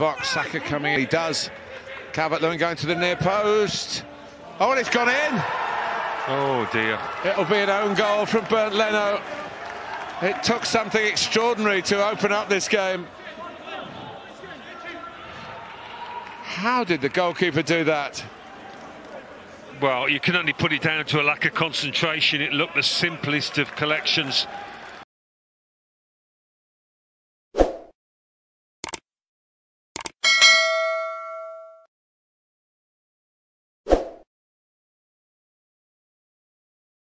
box. Saka coming in. He does. Calvert-Lewin going to the near post. Oh, and it's gone in. Oh dear. It'll be an own goal from Bernd Leno. It took something extraordinary to open up this game. How did the goalkeeper do that? Well, you can only put it down to a lack of concentration. It looked the simplest of collections